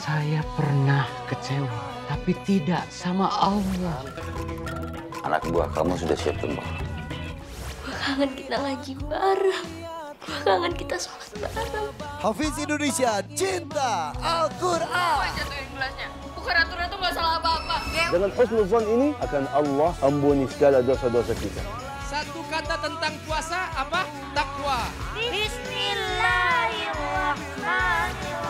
Saya pernah kecewa, tapi tidak sama Allah. Anak buah kamu sudah siap tumbang. Gue kangen kita ngaji bareng. Gue kangen kita sholat bareng. Hafiz Indonesia cinta Al-Quran. Gue jatuhin gelasnya. Bukan aturan tuh gak salah apa-apa. Dengan husnuzon ini akan Allah ampuni segala dosa-dosa kita. Satu kata tentang puasa apa? Takwa. Bismillahirrahmanirrahim.